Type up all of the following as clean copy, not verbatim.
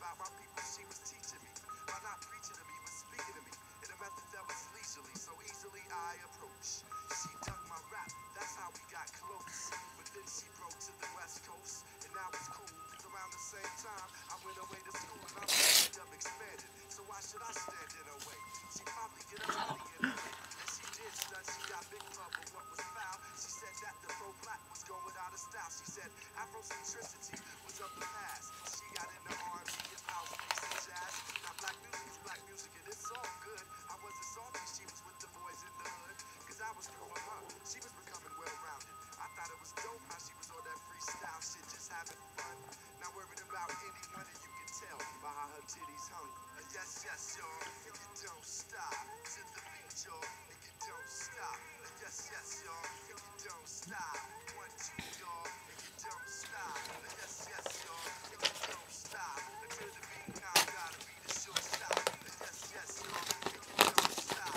about my people she was teaching me. By not preaching to me, but speaking to me in a method that was leisurely, so easily I approach. She dug my rap, that's how we got close. But then she broke to the West Coast, and now it's cool. Cause around the same time, I went away to school, and I'm end up expanded. So why should I stand in her way? She probably get her money in her way. And she did stunt, she got big love, but what was foul? She said that the pro-black was going out of style. She said Afrocentricity was of the past. She got into R&B and house, bass and jazz. Now black music is black music, and it's all good. I wasn't salty, she was with the boys in the hood. Cause I was growing up, she was becoming well-rounded. I thought it was dope how she was on that freestyle shit, just having fun. Not worried about anyone, and you can tell by how her titties hung. Yes, yes, y'all, and you don't stop. To the beat, y'all, and you don't stop. Yes, yes, y'all, and you don't stop. 1, 2, y'all, and you don't stop. Yes, yes, y'all, and you don't stop. To the beat, now I gotta be the short stop. Yes, yes, y'all, and you don't stop.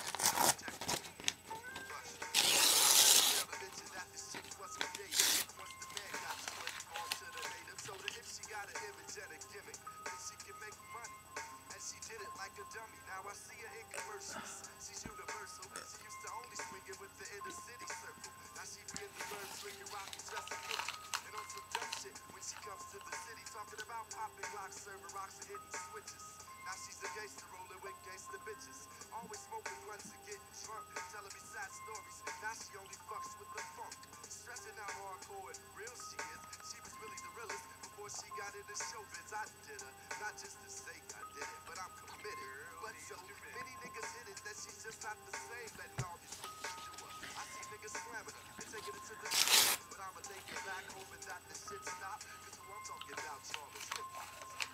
That this chick was created. Once the man got to it, on to the native. So that if she got an image and a gimmick, then she can make money. And she did it like a dummy. Now I see her in commercials. She's universal. She used to only swing it with the inner city circle. Now she be in the bird swinging, rocking just a cookie. And on some dumb shit when she comes to the city, talking about popping locks, serving rocks, and hitting switches. Now she's a gangster rolling with gangster bitches. Always smoking blunts and getting drunk, telling me sad stories. Now she only fucks with the funk. Stressing how hardcore and real she is. She was really the realest before she got into showbiz. I did her, not just to say I did it, but I'm committed. But so many niggas hit it that she's just not the same. Letting all these fools do her. I see niggas slamming her and taking it to the top. But I'ma take it back home and that the shit stop. Cause who I'm talking about, Charles hip hop.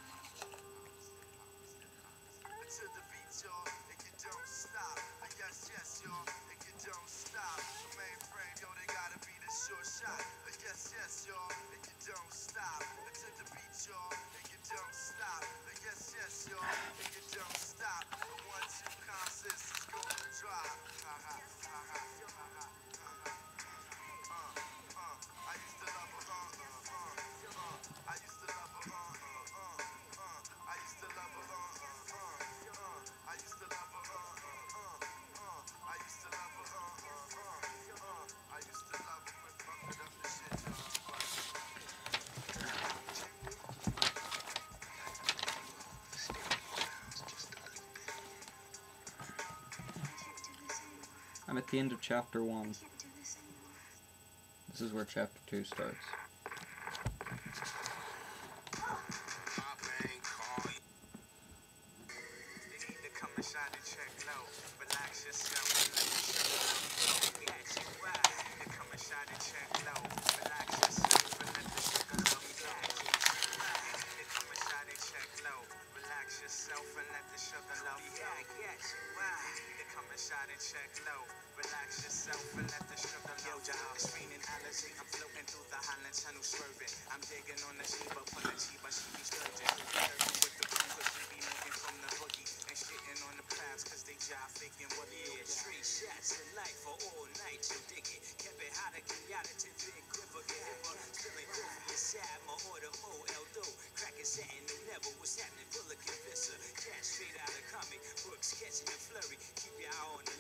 To the beat, y'all, and you don't stop. Yes, yes, y'all, and you don't stop. The mainframe, yo, they gotta be the sure shot. Yes, yes, y'all, and you don't stop. To the beat, y'all, and you don't stop. Yes, yes, y'all, and you don't stop. The 1-2 concerts is gonna drop. Ha ha, ha ha, ha ha, ha ha. I used to love her, I used to love her, I used to love her, I used to love her, I used to love her, I used to love her when fucking up the shit, I'm at the end of chapter 1. This is where chapter 2 starts. Check low, relax yourself and let the sugar low. It's raining allergy, I'm floating through the Highland Tunnel swerving. I'm digging on the Chiba, on the Chiba, she be sturging. Flirting with the boom, cause she be moving from the boogie. And shitting on the crabs, cause they jive faking woolly. Yeah, straight shots in life for all night, you dig it. Kept it hot, Kenyatta to big gripper, still ain't good for your side, my order, Mo, Eldo. Cracking satin, no never, what's happening, Bullock and Visser. Cash straight out of comic books, catching the flurry. Keep your eye on the